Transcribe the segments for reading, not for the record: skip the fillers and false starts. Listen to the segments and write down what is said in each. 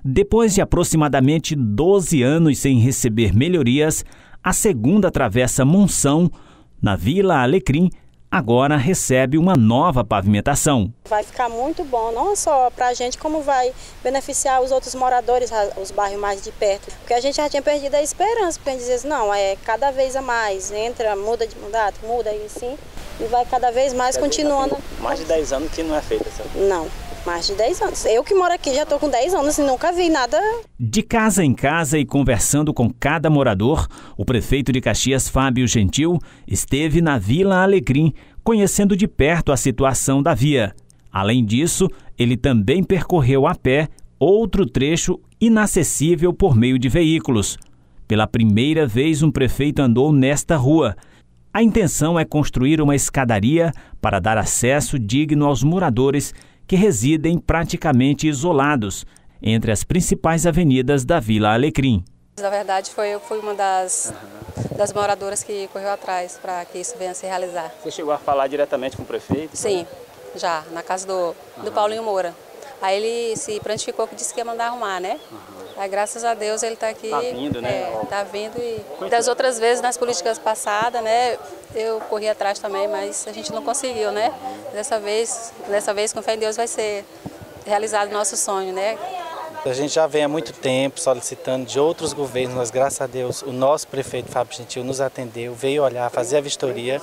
Depois de aproximadamente 12 anos sem receber melhorias, a segunda travessa Monção, na Vila Alecrim, agora recebe uma nova pavimentação. Vai ficar muito bom, não só para a gente, como vai beneficiar os outros moradores, os bairros mais de perto. Porque a gente já tinha perdido a esperança, porque a gente dizia assim, não, cada vez a mais, entra, muda de mandato, muda e assim, e vai cada vez mais continuando. Mais de 10 anos que não é feita essa coisa. Não. Mais de 10 anos. Eu que moro aqui já estou com 10 anos e nunca vi nada. De casa em casa e conversando com cada morador, o prefeito de Caxias, Fábio Gentil, esteve na Vila Alecrim, conhecendo de perto a situação da via. Além disso, ele também percorreu a pé outro trecho inacessível por meio de veículos. Pela primeira vez, um prefeito andou nesta rua. A intenção é construir uma escadaria para dar acesso digno aos moradores que residem praticamente isolados entre as principais avenidas da Vila Alecrim. Na verdade, eu fui uma das moradoras que correu atrás para que isso venha a se realizar. Você chegou a falar diretamente com o prefeito? Sim, já, na casa do Paulinho Moura. Aí ele se prontificou que disse que ia mandar arrumar, né? Aí, graças a Deus, ele está aqui. Está vindo, né? Está vindo. E das outras vezes, nas políticas passadas, né? Eu corri atrás também, mas a gente não conseguiu, né? Dessa vez, com fé em Deus, vai ser realizado o nosso sonho, né? A gente já vem há muito tempo solicitando de outros governos, mas graças a Deus o nosso prefeito Fábio Gentil nos atendeu, veio olhar, fazer a vistoria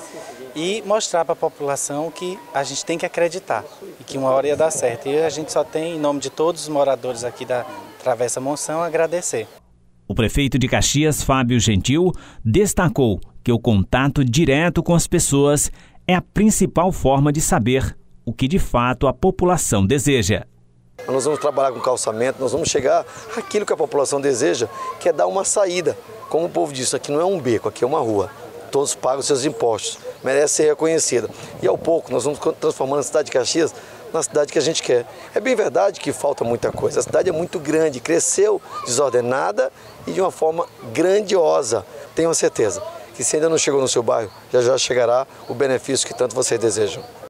e mostrar para a população que a gente tem que acreditar e que uma hora ia dar certo. E a gente só tem, em nome de todos os moradores aqui da Travessa Monção, agradecer. O prefeito de Caxias, Fábio Gentil, destacou que o contato direto com as pessoas é a principal forma de saber o que de fato a população deseja. Nós vamos trabalhar com calçamento, nós vamos chegar àquilo que a população deseja, que é dar uma saída. Como o povo disse, aqui não é um beco, aqui é uma rua. Todos pagam seus impostos, merece ser reconhecida. E ao pouco nós vamos transformando a cidade de Caxias na cidade que a gente quer. É bem verdade que falta muita coisa, a cidade é muito grande, cresceu desordenada e de uma forma grandiosa. Tenho certeza que se ainda não chegou no seu bairro, já já chegará o benefício que tanto vocês desejam.